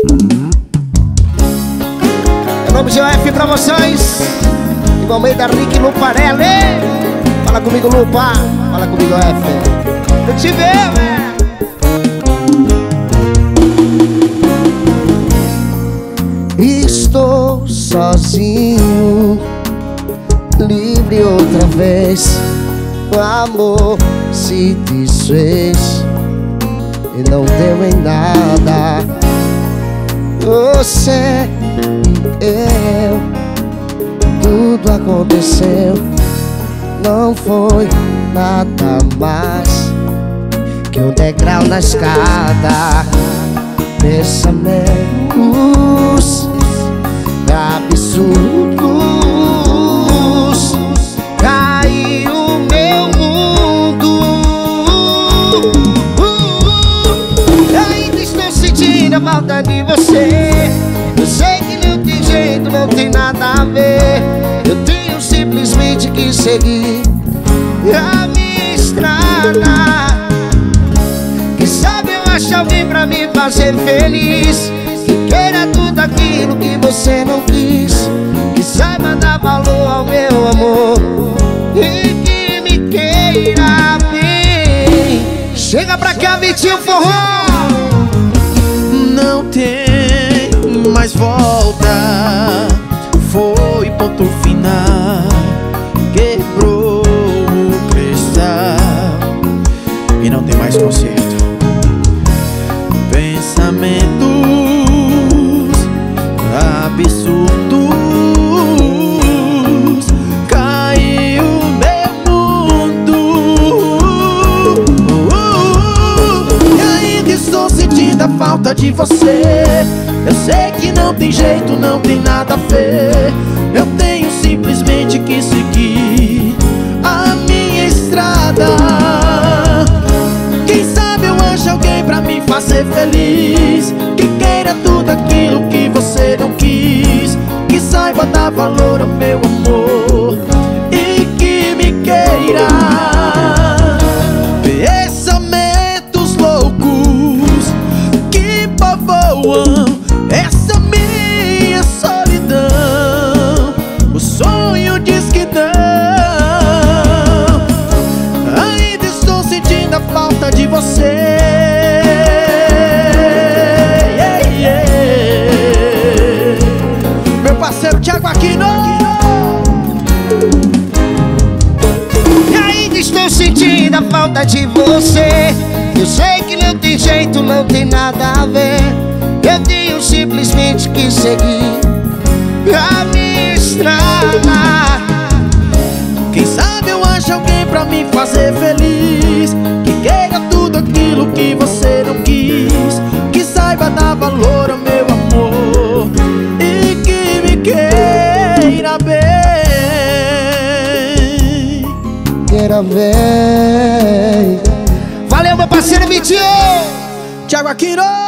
Em nome de OF pra vocês, igualmente da Rick Luparelli. Fala comigo, Lupa. Fala comigo, OF. Eu te ver, velho. Estou sozinho, livre outra vez. O amor se desfez e não deu em nada. Você e eu, tudo aconteceu. Não foi nada mais que um degrau na escada. Pensamentos absurdos, caiu meu mundo. Ainda estou sentindo a falta de você. Eu sei que não tem jeito, não tem nada a ver. Eu tenho simplesmente que seguir a minha estrada. Quem sabe eu acho alguém pra me fazer feliz, que queira tudo aquilo que você não quis, que saiba dar valor ao meu amor e que me queira bem. Chega pra cá, Vitinho Forró. Não tem mais volta, foi ponto final, quebrou o cristal e não tem mais conserto. Pensamentos absurdos, caiu meu mundo. E ainda estou sentindo a falta de você. Eu sei que não tem jeito, não tem nada a ver. Eu tenho simplesmente que seguir a minha estrada. Quem sabe eu acho alguém pra me fazer feliz, que queira tudo aquilo que você não quis, que saiba dar valor ao meu amor e que me queira. Pensamentos loucos que povoam essa minha solidão. O sonho diz que não. Ainda estou sentindo a falta de você. Meu parceiro Thiago Aquino. E ainda estou sentindo a falta de você. Eu sei que não tem jeito, não tem nada a ver. Eu tenho simplesmente que seguir a minha estrada. Quem sabe eu acho alguém pra me fazer feliz, que queira tudo aquilo que você não quis, que saiba dar valor ao meu amor e que me queira bem. Queira bem. Valeu, meu parceiro Vitinho. Thiago Aquino.